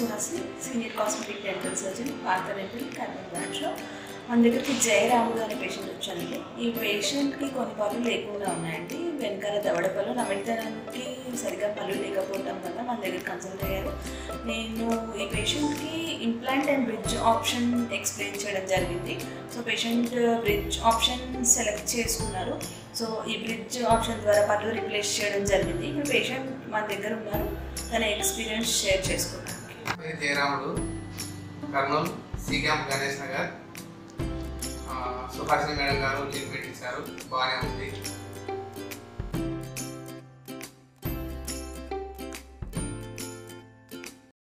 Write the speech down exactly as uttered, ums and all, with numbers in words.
Suhasini, senior cosmetic dental surgeon, Partha Dental Kurnool బ్రాంచ్లో. మన దగ్గరికి జయరాముడు అనే పేషెంట్ వచ్చానండి. ఈ పేషెంట్కి కొన్ని పళ్ళు లేకుండా ఉన్నాయండి. వెనకాల దవడ పళ్ళు నమిలితనానికి సరిగ్గా పళ్ళు లేకపోవడం వల్ల మన దగ్గర కన్సల్ట్ అయ్యారు. నేను ఈ పేషెంట్కి implant and bridge option explain చేయడం జరిగింది. So patient bridge option select చేసుకున్నారు. సో ఈ బ్రిడ్జ్ ఆప్షన్ ద్వారా పళ్ళు రిప్లేస్ చేయడం జరిగింది. ఇప్పుడు పేషెంట్ మన దగ్గర ఉన్నారు, తన ఎక్స్పీరియన్స్ షేర్ చేసుకున్నాను. Jayaramudu, Kurnool, C camp Ganesh Nagar. Suhasini madam గారు ట్రీట్మెంట్ ఇచ్చారు, బాగానే ఉంది.